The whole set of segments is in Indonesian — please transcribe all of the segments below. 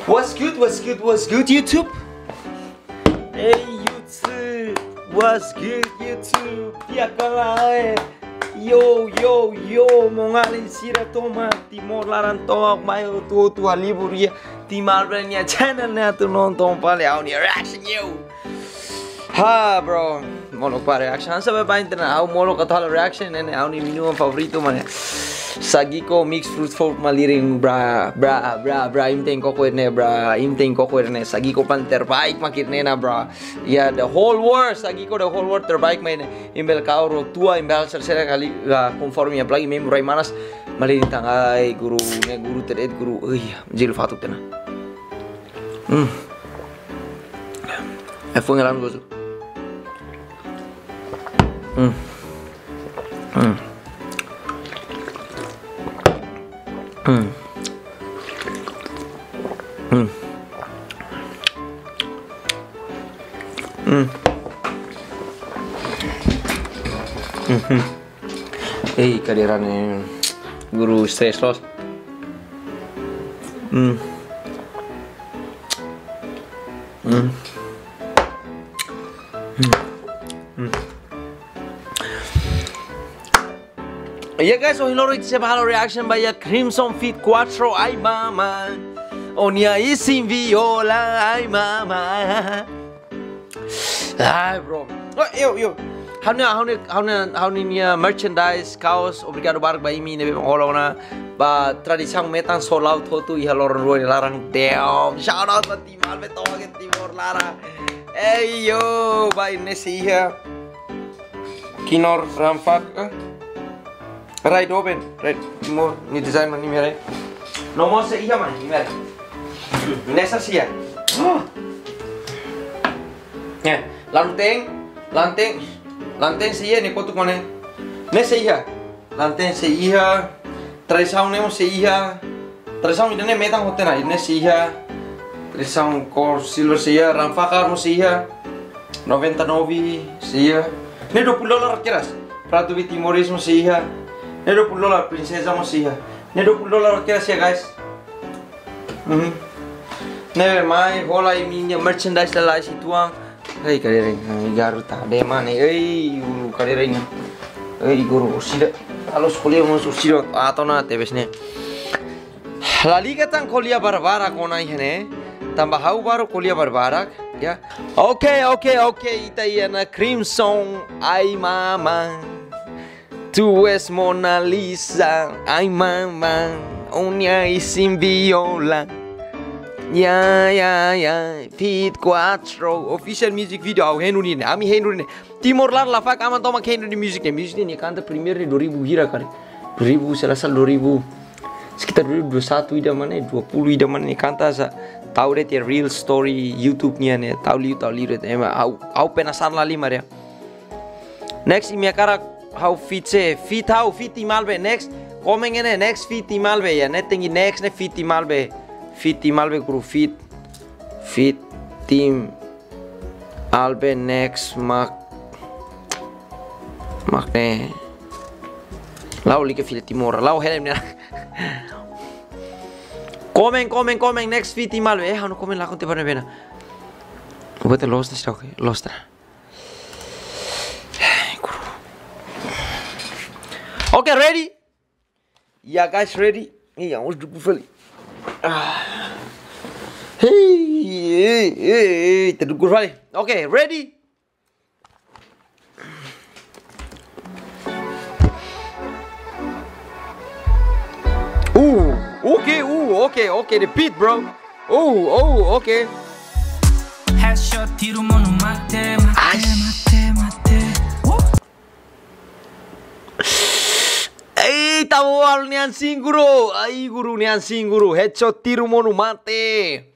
What's good YouTube? Hey YouTube, what's good YouTube? Piakalae. Yo, mongalin sira toma Timor laran tok mayo tu libur ya Timar brandnya channel na tu nonton pale au ni reaction yo. Ha bro, molo pa reaction sabe pa interna au molo katala reaction ne au ni minuman favorito man. Sagiko mixed fruit fork maliring bra imteng koko ne bra imteng koko ne Sagiko pan terbaik makirne na bra ya the whole world Sagiko the whole world terbaik main imbel kauro tua imbel sersera kali conforme apalagi mem rai manas maliring tangai guru teret guru jil fatuk tena F ngalan gozo Kadirannya guru stress loss. Ya guys, so hilaro iti siapa halo reaction by Crimson Fit Quattro ay mama Onya isim viola ay mama. Ay bro. Yo. How niya merchandise kaos obrigado bark ba imi nebe holona ba tradisang metang sold out hotu ihalor ruan larang damn. Shout out ba Timor betogen Timor lara. Hey yo ba inesi here. Kinor ramfak right open right Timor ni design man ni mere. No mo se iya man ni mere. Nesa sia. Ya, lanteng sih ni kotuk mana? Nesa iya, lanteng sih iya. Tradisang nemo sih iya. Tradisang ini metang hotel na ini sih iya. Tradisang core silver sih iya. Ramfakar mo sih iya. 99 sih iya. Ini $20 keras. Prato di Timoris mo sih iya. Ini $20 princesa mo sih iya. Ini $20 keras ya guys. Never mind, hola iminya merchandise la situang. Hey kadering, garuta demane. Hey guru kadering. Hey guru usida. Alos kuliah mo usida atau na tebesne. Lali katang kuliah barbarak onai hene. Tambah hau baru kuliah barbarak ya. Okay. Ita yana Crimson ay mama. Tu es Mona Lisa ay mama. Onya isim viola. Ya Fit Quattro official music video au henuri ne ami henuri ne Timor lar lafak aman toma henuri music ni kanta premier ni 2000 hira kali 2000 selasa 2000 sekitar 2021 ida mana 20 ida mana ni kanta sa tahu deh real story YouTube nya ne tahu lihat emang au penasaran lali maria next imi akara how fit timalbe next coming ene next fit timalbe ya net tinggi next ne fit timalbe Fit Team Albe guru Fit Team Albe next makne lau like Fit Timor lau helm ne komen next Fit Team Albe hanu komen lakon te bana ubate lost Okay, ready? Yeah guys, ready? Iya, harus duduk fali. Hey, terdukur kali. Okay, ready? Okay, the beat, bro. Okay. Headshot tiro mano mate. Tawal nian singguru, guru nian singguru, headshot tiru monu mate.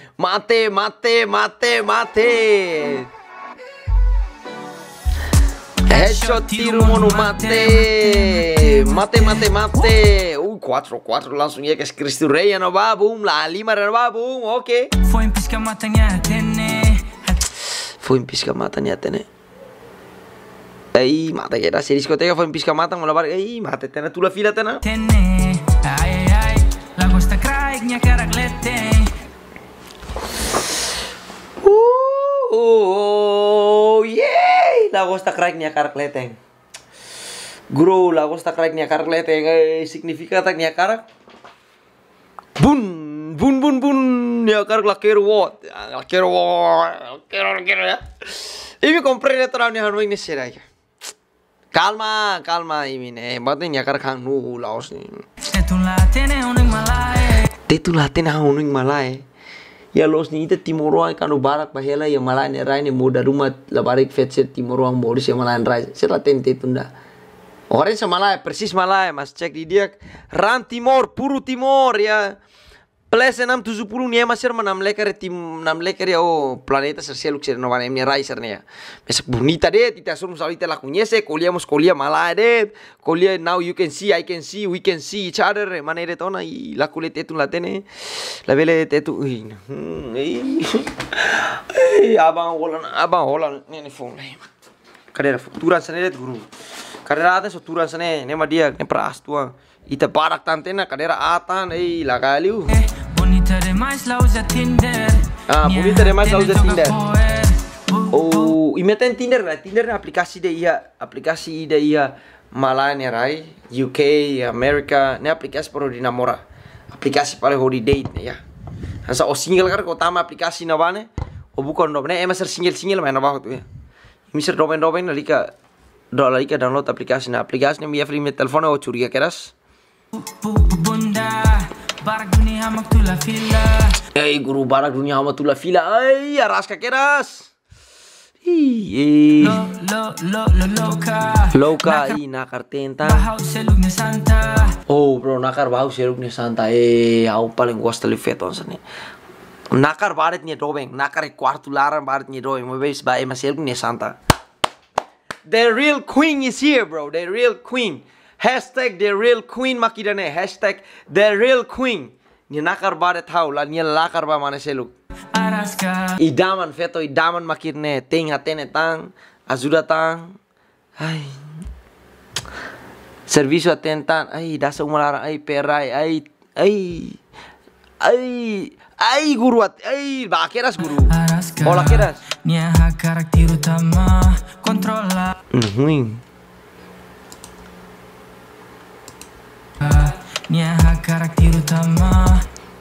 Headshot tiru monu mate. 4 langsung ya ke Cristo Rey no babum, la 5 no babum, oke. Foi in pisca matanya tene. Mata que era si discoteca fue en pisca mata, me lo barca. Mata tena tu la fila tena. La costa craig nya karaglete. Oh, yay! Lagos tak crack niya karak leteng. Guru, lagos tak crack niya karak leteng. Significa tak niya karak. Bun, bun, bun, bun. Niya karak lakero what? Lakero ya. Ibi comprende terang niya hanuing ni serai. Calma, calma ini nih. Batin niya karak hang nu laos ni. Tetulaten hanuing malay. Ya los ni ita timoroang kanu barak bahela ya malain rai ni muda rumah labarik fetset timoroang modis ya malain rai selaten tetunda orang semalai persis malai mas cek di dia ran timor puru timor ya plus 670 nih masir menam lekar ya oh planeta sersialuk ser novan emnya rai sernya besok bonita deh tidak suruh salita lakunya se kuliah malai deh kuliah now you can see I can see we can see each other mana deh tona lakulet itu latene la bele itu abang holan nih phone kadera turan sana deh guru kadera ada turan sana nih dia nih peras tuang ita barak tantena kadera atan la kaliu bonita demais la usa Tinder oh imeten Tinder aplikasi de iya malanya rai UK Amerika ne aplikasi para dinamora aplikasi para hodi date ya hasa o single kar ko tama aplikasi na bane o bukan no ne emasar single main ba tu ya misar doben lika download aplikasi ne mi free met telepon o curiga keras guru barak dunia hamatullah fila aras ka keras loka nakar tenta oh bro nakar bau seluknya santa au paling gosta lifeton sane nakar baret nya dobeng nakar quartu laran baret nya dobeng mabes ba ema seluknya santa the real queen is here bro the real queen hashtag the real queen makidane hashtag the real queen ni nakar baret hau la ni lakar ba mana seluk idaman feto idaman makirne ting atene tang ajuda tang ay servicio atentan ay dasa umalara ay perai ay guru ay bakeras guru hola keras nia karakter utama kontrola nia karakter utama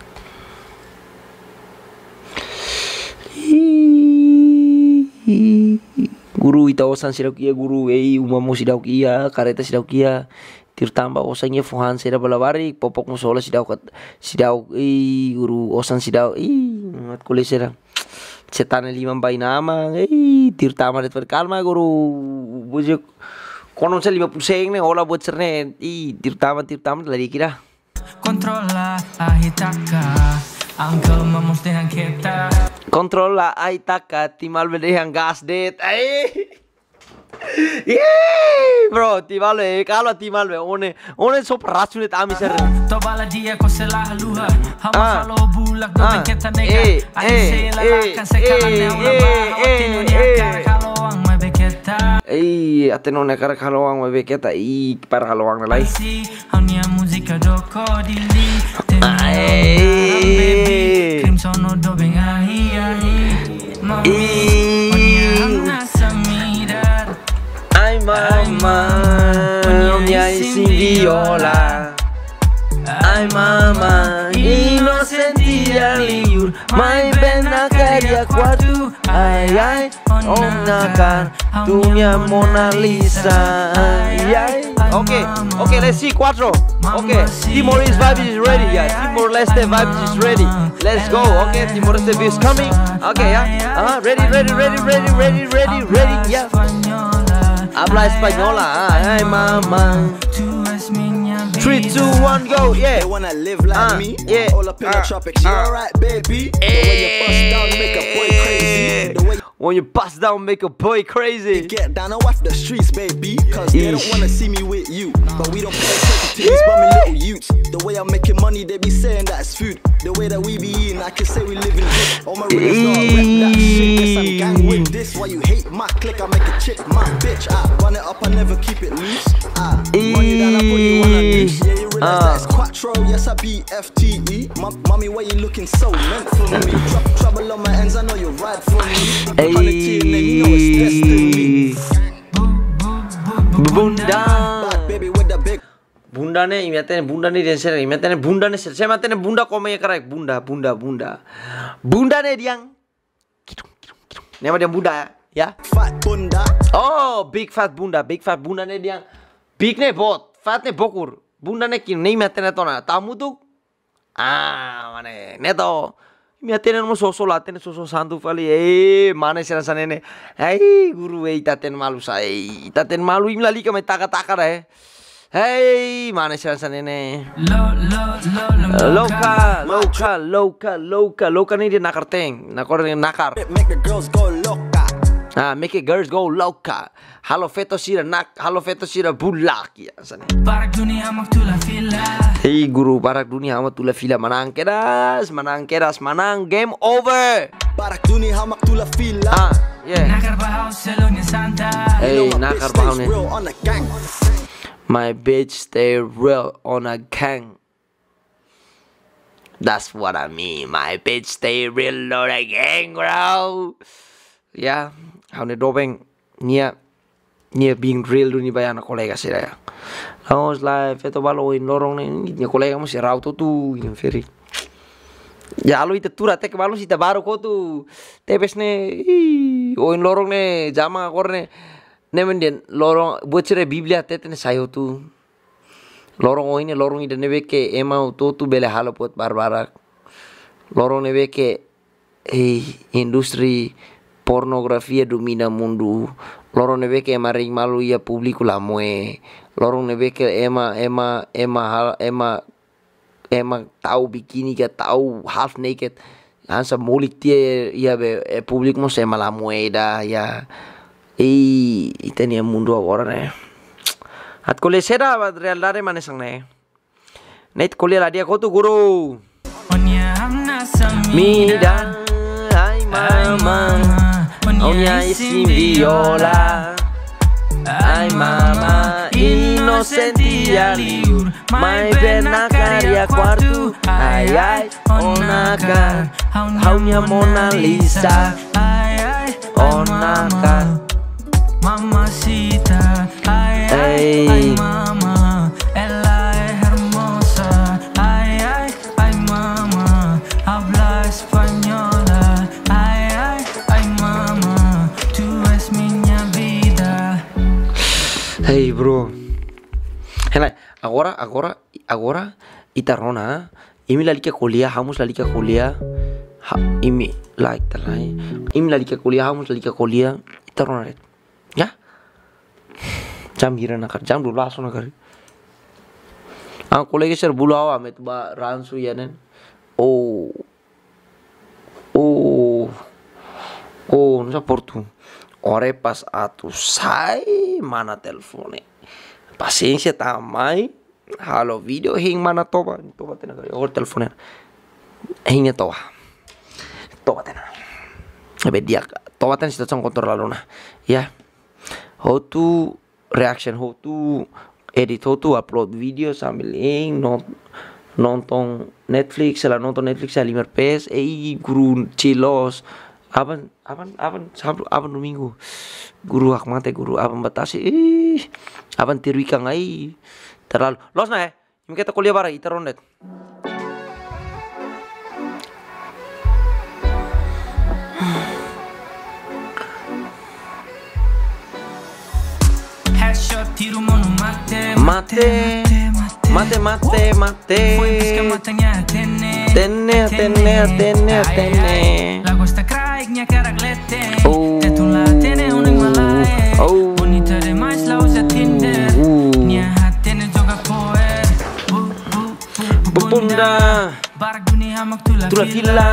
guru ita osan sidau kia guru umamo sidau kia kareta sidau kia tirtamba osanya fuhan sidau balabari popok musola sidau guru osan sidau mat kulit sidau setan 5 bayi nama tirtama det kalma guru bujuk konon sa 50 seng ne ola buat cerne tirtama lari kira kontrola ahitaka Uncle mamos dejan quieta Controla ay taka timal me dejan gas det bro timal kalau timal one so rasunet amisar toda la dia kose la luha hama salo bulak do kita nega ay la kan se kalane una ba atino ni akar kalawang me beketa atino ni akar kalawang me beketa para kalawang na lai hanya musika doko dili sono dobeng ahi ay mama nya sin viola ay mama inocentia liur mai bena caria quartu ay on nakar tu mia Mona Lisa okay let's see cuatro okay Timor is vibe is ready Timor Leste vibe is ready let's go okay Timor Leste is coming okay ready yeah habla española ay mama 3, 2, 1, go, yeah. They wanna live like me, yeah. All up in the tropics. You alright, baby? When you bust down, make a boy crazy. Get down and watch the streets, baby. Cause they don't wanna see me with you. But we don't pay attention to these bummy little youths. The way I'm making money, they be saying that it's food. The way that we be eating, I can say we live in good. All my brothers know I rep that shit. Yes, I'm gang with this. Why you hate my clique? I make a chick my bitch. I run it up, I never keep it loose. Run you down, I put you on a noose. Yeah, you realize that it's quattro. control, yes I be FTE. Mommy, why you looking so meant for me? Trouble on my ends, I know you're right for me. On the team name, you know it's destiny. Bunda. Bad baby with the big. Bunda ne imatene bunda ni denser imatene bunda ne ser matene bunda come karak bunda ne diang nema dia bunda ya Fat bunda. oh big fat bunda ne diang big ne bot fat ne bokur bunda ne kin nei matene to na tamu tu mane ne to imatene mo soso latene soso sandu fali mane sera sanene guru taten malu sai taten malu imlali ka mai taka re. Hey, mana sih ini? Loka ni dia nakar teng, nakar. Make the girls go loca. Make the girls go loca. Halo feto sira bulak ya sana. Hey guru, barak dunia amat tula fila manang keras, manang game over. Barak dunia amat tula fila. Yeah. Hey, nakar bahau ni. My bitch stay real on a gang. That's what I mean. My bitch stay real on a gang, bro. Yeah, how ne dobeng nia being real duni bayana kolega sih ya. Laos live itu balo in lorong nih kolega masih rauto tu ini ferry. Ya lo itu tura tek balo sih baru kau tu tepes ne in lorong ne jama kor ne. Nemen lorong bocere Biblia tetene sayo tu lorong ini nebe ke emau tu bele halo pot barbarak lorong nebe ke industri pornografia domina mundo lorong nebe ke maring malu ya publiku la moe lorong nebe ke ema tahu bikini ka tahu half naked ansa molik tie ya be publik mo se mala moeda ya tenía mundo agora né at kole sera real dare mane sang ne net kole la dia ko tu guru mida ay mama onya isi viola ay mama inocentia liur mai pena caria quarto ay onaka haunya Mona Lisa onaka Mamacita, ay mama, ella es hermosa, ay mama, habla española, ay mama, tú es minha vida. Hey bro, henai, agora itarona, imi lalika kuliah, hamus lalika kuliah, imi like talai, imi lalika kuliah, hamus lalika kuliah, itarona red. Ya, jam gira nakar, jam 12 nakar. Kolega sir bulawa met ba ransu yanen. Nasa portu. Ore pas atu sai mana telefone. Paciência tamai. Halo video hing mana toba tenagari. Or telefone. Hingnya toba tenagari. Abe dia toba ten situação controlar ya. How to reaction, how to edit, how to upload video sambil nonton Netflix, nonton Netflix limer PS, guru chilos, aban domingo, guru akmate, guru aban batasi, aban tirwika ngai, terlalu, los na ini kita kuliah bara iteronet. Tiro mano mate. Lago sta craig nia caraglete. Tetula tene un malai. Bonita demais la usa Tinder. Nia hatene joga poer. Bunda. Barak dunia mak tula fila.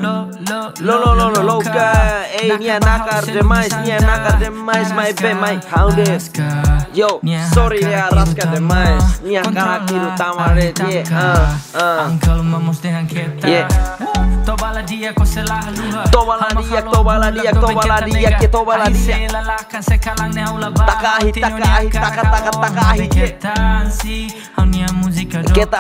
Loka. Nia nakar demais, my hounded. Yo, sorry ya rasca demais. Nia karakter utama red. Uncle mamos dengan kita. Toba la dia ko se la luha. Toba la dia. Lalakan sekalang ne aula ba. Takahi. Tansi, haunia música do Kita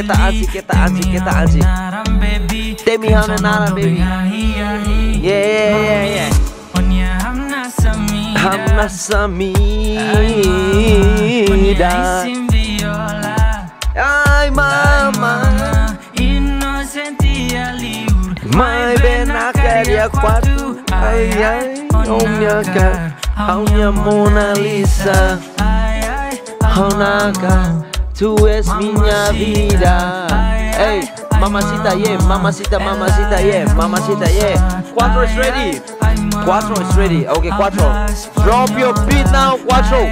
ansi. Temi hana nara baby. Yeah. Onya hamna sami Hamna samida. Isim viola Ay mama. Inocente aliur Mai benacar e a quatro. Ai, omnia car. Aunya Mona Lisa. Honaka, tu es minha vida. Hey, mamacita, yeah. Quattro is ready. Okay, Quattro. Drop your beat now, Quattro.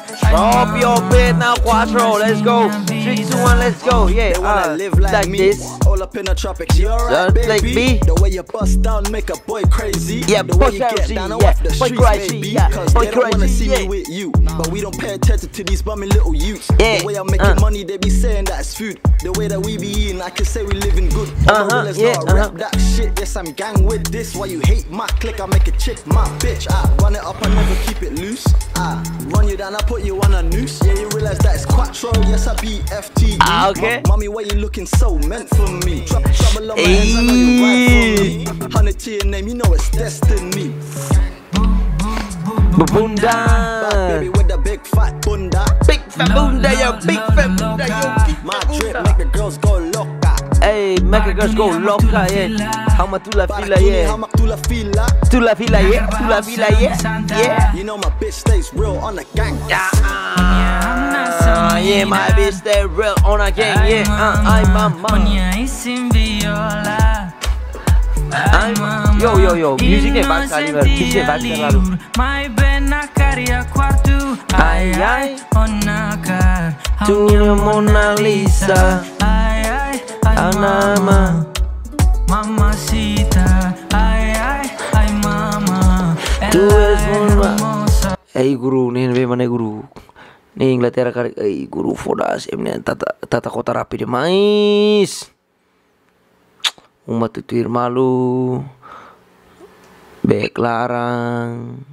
Let's go. 3, 2, 1, let's go. Yeah, They wanna live like me, this. all up in the tropics. You alright, Just like baby? me. The way you bust down make a boy crazy. Yeah, the way boy you get crazy, down yeah. off the Boy streets, crazy, baby. yeah. Cause Boy they don't wanna crazy, see yeah. me with you. But we don't pay attention to these bummy little youths. Yeah. The way I'm making money, they be saying that it's food. The way that we be eating, I can say we living good. Let's not rap that shit. Yes, I'm gang with this. Why you hate my click? I make a chick my bitch. I run it up, I never keep it loose. I run you down, I put you on a noose. Yeah, you realize that it's Quattro. Yes, I be FTE. Okay. Mommy, why you looking so meant for me? Trouble on my hands, I know you right for me. 100 to your name, you know it's destiny. Bunda. Bad baby with the big fat bunda. Big fat bunda, yo. My drip make the girls go loca. Hey, make the girls go loca, yeah. How much tu la fila, yeah. How much tu la fila? Tu la fila, yeah. Yeah. You know my bitch stays real on the gang. Yeah, my bitch stay real on a gang, yeah. I'm mama. Onya isim viola Yo, musicnya bagus kali, kisahnya bagus lalu. Mai bena karya quartu. Ai. Onaka. Tu Mona Lisa. Ai. Anama. Mamacita. Ai, mama. Tu es una. hermosa. Hey guru, nih mana guru? Nih Inglaterra kali, guru fodas, emnya tata kota rapi demais. Umat tutuir malu, bek larang.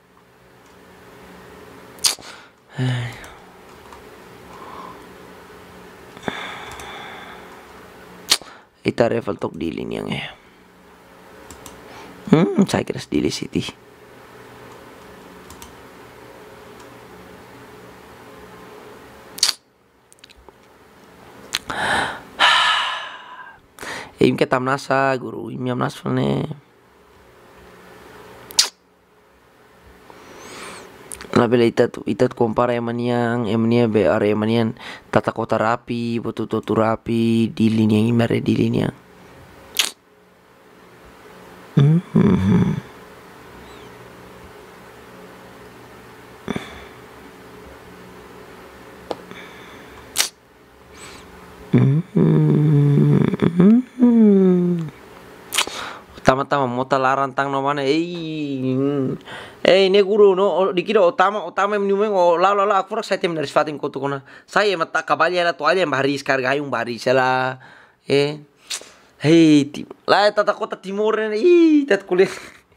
Ita revel tok dilin yang ya. Saya kira di City. Im ke tamnasa guru, im yam nasfalne. Labela itat kompara emanian be are emanian tata kota rapi, betul rapi di linia imare di linia. Tama mota larang tang no mana ne guru no dikira utama minumeng la aku saya tem dari fatin kotu kona saya mata kabalya la toalha baris karga yung baris la la tata kota timur ne tat kuliah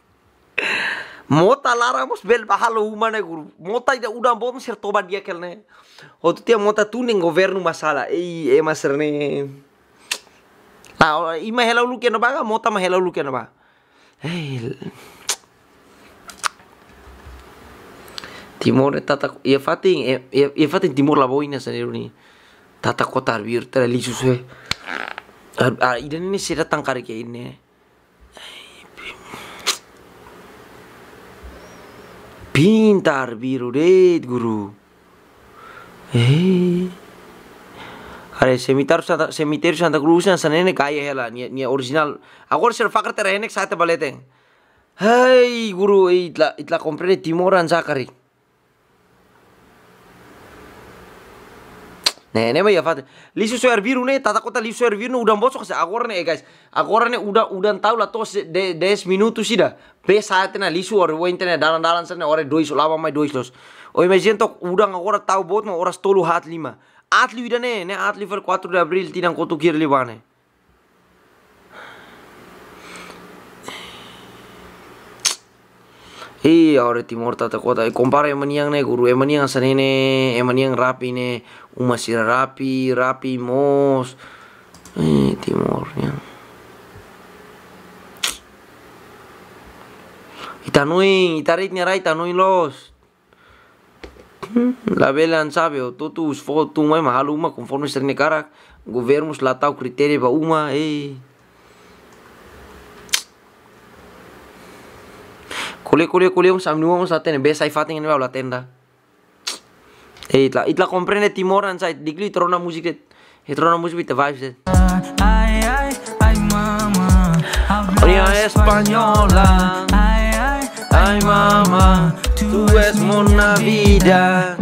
mota larang mos bel bahalo umane guru mota ida udah bom ser toba dia kelne tu tia mota tuning governo masala maserne. Nah, ima hela lu kena baga, mota ma hela lu kena ba. Timor tata ia fatin timor la boina sendiri ni. Tata kota arbir tera lisu se. Idan ini sih datang kari kayak ini. Pintar biru deh guru. Are cemiterio Santa Cruz sana ne kaya hela ni original. Agora ser fakar terenek sate baleteng. Hey guru itla compré timoran sakari. Ne ya fat. Lisu so herbiru ne tata kota lisu herbiru udah bosok se agora ne guys. Agora ne udah tahu la tos 10 minutos sida. Be saate na lisu or wentene dalan sana ore 2 lava mai 2 los. O imagine tok udah agora tahu bot ma oras tolu hat 5. Atli udah ne atli ver 4 de abril tinang kotu kir libane. Ore timor tata kota compara emaniang ne guru emaniang sanene emaniang rapi ne masih rapi mos. Timornya. Itanui, itarit niya itanui los. La velan sabe, tu mai mahal uma conforme ser negara, governos lá tau critério ba uma, Kole samnuamos la tenda, besa fating en la tenda. Itla comprende Timor and side, digli trona music with the vibes. Ay mama, Habla española. Ay mama, tú es una vida.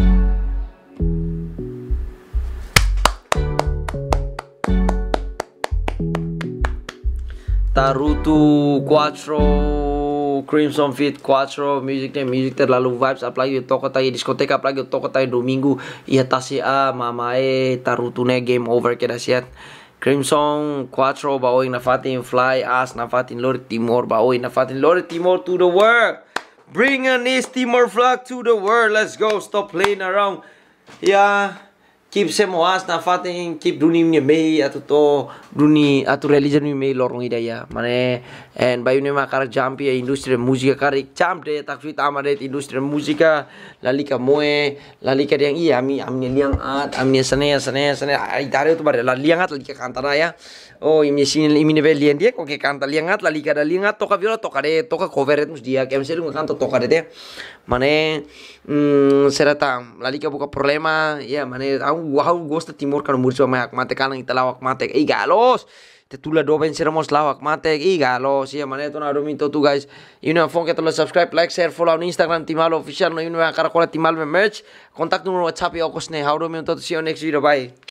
Tarutu 4 Crimson Fit 4 music terlalu vibes, apalagi toco tayo diskoteka, apalagi toco tayo domingo iya tasi mamae Tarutu ne game over keda siat. Crimson 4 baoy na fatin fly as na fatin Lord Timor baoy na fatin Lord Timor to the world. Bring an East Timor flag to the world. Let's go. Stop playing around. Yeah. Keep semoas na fatin keep dunia ni mei atau dunia atau religion ni mei lorong idaya. Mane and bayu ni makar jampi industri musika karik jump de tak fit amade industri musika lalika moe lalika yang iya ami liang at ami sene ai tare tu bare la liang at lalika kantara ya. Oh ini sini ini level liang dia kok kanta liang at lalika da liang at toka viola toka cover mus dia kem selu kanta toka de. Mane serata lalika buka problema ya mane wow gosta Timor kan murso mayak mate kanang italawak mate galos te tula do ben seramos lawak mate galos ya mane to na domito tu guys ino phone ke to subscribe like share follow on Instagram Timalo official no ino karakola Timal merch contact numero WhatsApp ya okosne how do me to see you next video bye.